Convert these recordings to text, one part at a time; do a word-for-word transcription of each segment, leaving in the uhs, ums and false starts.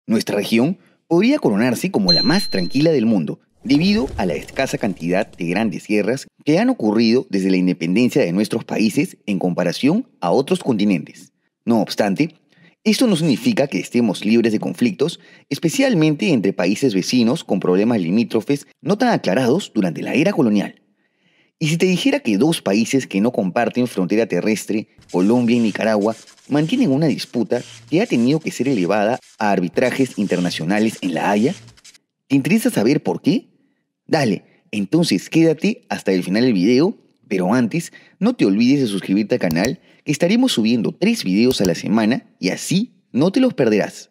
Nuestra región podría coronarse como la más tranquila del mundo, debido a la escasa cantidad de grandes guerras que han ocurrido desde la independencia de nuestros países en comparación a otros continentes. No obstante, esto no significa que estemos libres de conflictos, especialmente entre países vecinos con problemas limítrofes no tan aclarados durante la era colonial. Y si te dijera que dos países que no comparten frontera terrestre, Colombia y Nicaragua, mantienen una disputa que ha tenido que ser elevada a arbitrajes internacionales en La Haya, ¿te interesa saber por qué? Dale, entonces quédate hasta el final del video, pero antes no te olvides de suscribirte al canal, que estaremos subiendo tres videos a la semana y así no te los perderás.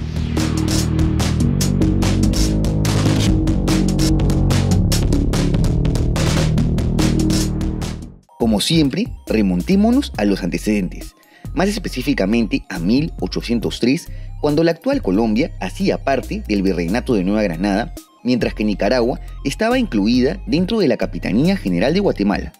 Como siempre, remontémonos a los antecedentes, más específicamente a mil ochocientos tres, cuando la actual Colombia hacía parte del Virreinato de Nueva Granada, mientras que Nicaragua estaba incluida dentro de la Capitanía General de Guatemala.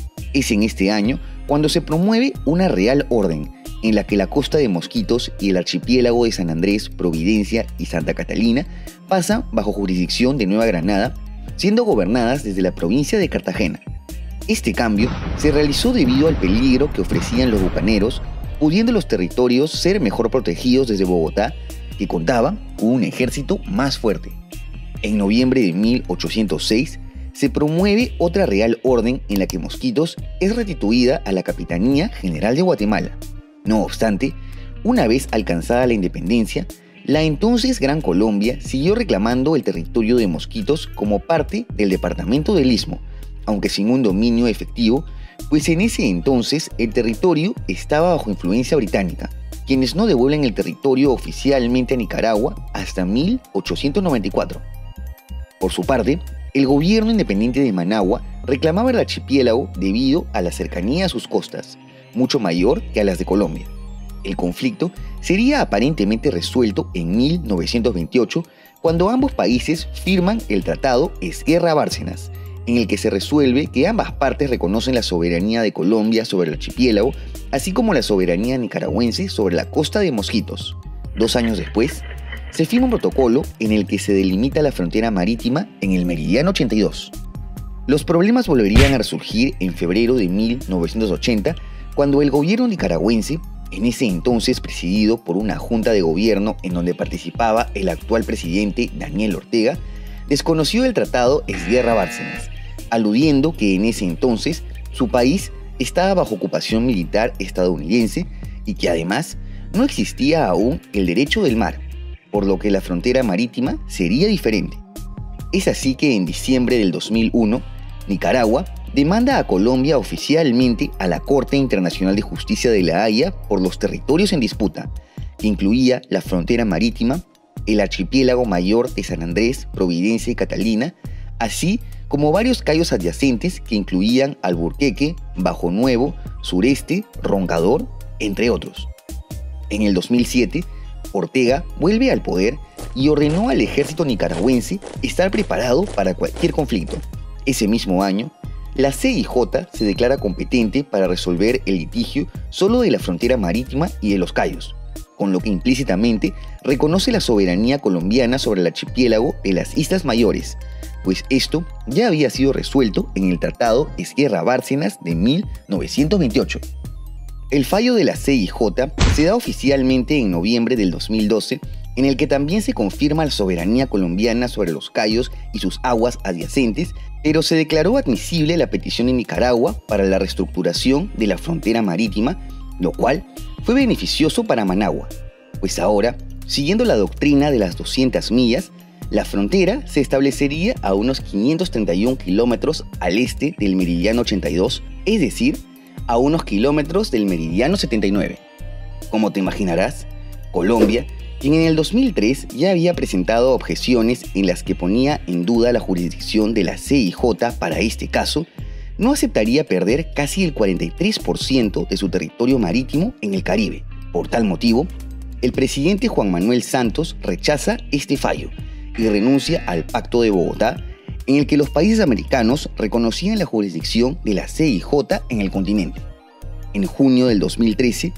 Es en este año cuando se promueve una Real Orden, en la que la costa de Mosquitos y el archipiélago de San Andrés, Providencia y Santa Catalina pasan bajo jurisdicción de Nueva Granada, siendo gobernadas desde la provincia de Cartagena. Este cambio se realizó debido al peligro que ofrecían los bucaneros, pudiendo los territorios ser mejor protegidos desde Bogotá, que contaba con un ejército más fuerte. En noviembre de mil ochocientos seis se promueve otra Real Orden en la que Mosquitos es restituida a la Capitanía General de Guatemala. No obstante, una vez alcanzada la independencia, la entonces Gran Colombia siguió reclamando el territorio de Mosquitos como parte del departamento del Istmo, aunque sin un dominio efectivo, pues en ese entonces el territorio estaba bajo influencia británica, quienes no devuelven el territorio oficialmente a Nicaragua hasta mil ochocientos noventa y cuatro. Por su parte, el gobierno independiente de Managua reclamaba el archipiélago debido a la cercanía a sus costas, mucho mayor que a las de Colombia. El conflicto sería aparentemente resuelto en mil novecientos veintiocho, cuando ambos países firman el Tratado Esguerra-Bárcenas, en el que se resuelve que ambas partes reconocen la soberanía de Colombia sobre el archipiélago, así como la soberanía nicaragüense sobre la costa de Mosquitos. Dos años después, se firma un protocolo en el que se delimita la frontera marítima en el meridiano ochenta y dos. Los problemas volverían a resurgir en febrero de mil novecientos ochenta, cuando el gobierno nicaragüense, en ese entonces presidido por una junta de gobierno en donde participaba el actual presidente Daniel Ortega, desconoció el Tratado Esguerra-Bárcenas, aludiendo que en ese entonces su país estaba bajo ocupación militar estadounidense y que además no existía aún el derecho del mar, por lo que la frontera marítima sería diferente. Es así que en diciembre del dos mil uno, Nicaragua demanda a Colombia oficialmente a la Corte Internacional de Justicia de La Haya por los territorios en disputa, que incluía la frontera marítima, el archipiélago mayor de San Andrés, Providencia y Catalina, así como varios cayos adyacentes que incluían Alburquerque, Bajo Nuevo, Sureste, Roncador, entre otros. En el dos mil siete, Ortega vuelve al poder y ordenó al ejército nicaragüense estar preparado para cualquier conflicto. Ese mismo año, la C I J se declara competente para resolver el litigio solo de la frontera marítima y de los cayos, con lo que implícitamente reconoce la soberanía colombiana sobre el archipiélago de las Islas Mayores, pues esto ya había sido resuelto en el Tratado Esguerra-Bárcenas de mil novecientos veintiocho. El fallo de la C I J se da oficialmente en noviembre del dos mil doce, en el que también se confirma la soberanía colombiana sobre los cayos y sus aguas adyacentes, pero se declaró admisible la petición de Nicaragua para la reestructuración de la frontera marítima, lo cual fue beneficioso para Managua, pues ahora, siguiendo la doctrina de las doscientas millas, la frontera se establecería a unos quinientos treinta y uno kilómetros al este del meridiano ochenta y dos, es decir, a unos kilómetros del meridiano setenta y nueve. Como te imaginarás, Colombia, quien en el dos mil tres ya había presentado objeciones en las que ponía en duda la jurisdicción de la C I J para este caso, no aceptaría perder casi el cuarenta y tres por ciento de su territorio marítimo en el Caribe. Por tal motivo, el presidente Juan Manuel Santos rechaza este fallo y renuncia al Pacto de Bogotá, en el que los países americanos reconocían la jurisdicción de la C I J en el continente. En junio del dos mil trece,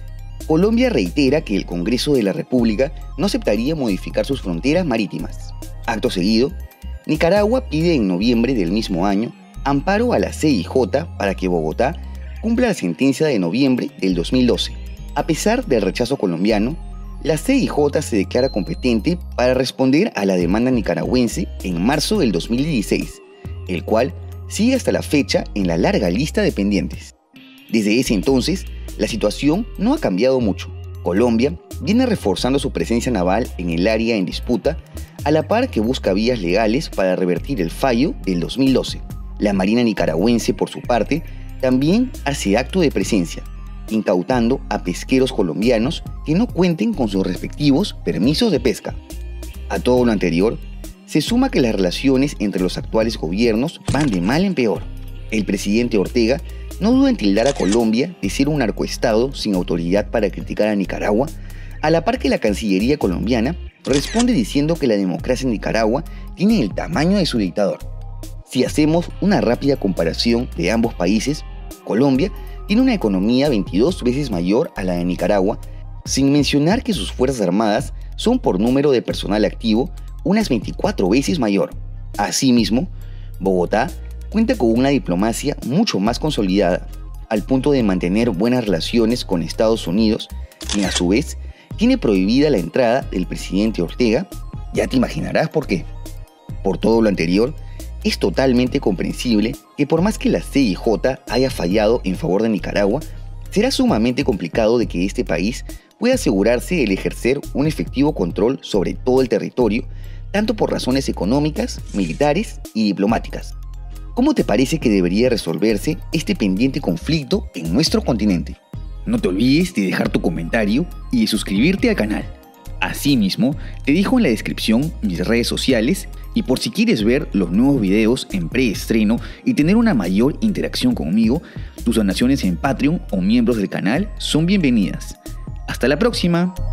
Colombia reitera que el Congreso de la República no aceptaría modificar sus fronteras marítimas. Acto seguido, Nicaragua pide en noviembre del mismo año amparo a la C I J para que Bogotá cumpla la sentencia de noviembre del dos mil doce. A pesar del rechazo colombiano, la C I J se declara competente para responder a la demanda nicaragüense en marzo del dos mil dieciséis, el cual sigue hasta la fecha en la larga lista de pendientes. Desde ese entonces, la situación no ha cambiado mucho. Colombia viene reforzando su presencia naval en el área en disputa, a la par que busca vías legales para revertir el fallo del dos mil doce. La Marina nicaragüense, por su parte, también hace acto de presencia, incautando a pesqueros colombianos que no cuenten con sus respectivos permisos de pesca. A todo lo anterior, se suma que las relaciones entre los actuales gobiernos van de mal en peor. El presidente Ortega no duda en tildar a Colombia de ser un narcoestado sin autoridad para criticar a Nicaragua, a la par que la Cancillería colombiana responde diciendo que la democracia en Nicaragua tiene el tamaño de su dictador. Si hacemos una rápida comparación de ambos países, Colombia tiene una economía veintidós veces mayor a la de Nicaragua, sin mencionar que sus fuerzas armadas son por número de personal activo unas veinticuatro veces mayor. Asimismo, Bogotá cuenta con una diplomacia mucho más consolidada, al punto de mantener buenas relaciones con Estados Unidos, quien a su vez tiene prohibida la entrada del presidente Ortega. Ya te imaginarás por qué. Por todo lo anterior, es totalmente comprensible que por más que la C I J haya fallado en favor de Nicaragua, será sumamente complicado de que este país pueda asegurarse el ejercer un efectivo control sobre todo el territorio, tanto por razones económicas, militares y diplomáticas. ¿Cómo te parece que debería resolverse este pendiente conflicto en nuestro continente? No te olvides de dejar tu comentario y de suscribirte al canal. Asimismo, te dejo en la descripción mis redes sociales y por si quieres ver los nuevos videos en preestreno y tener una mayor interacción conmigo, tus donaciones en Patreon o miembros del canal son bienvenidas. ¡Hasta la próxima!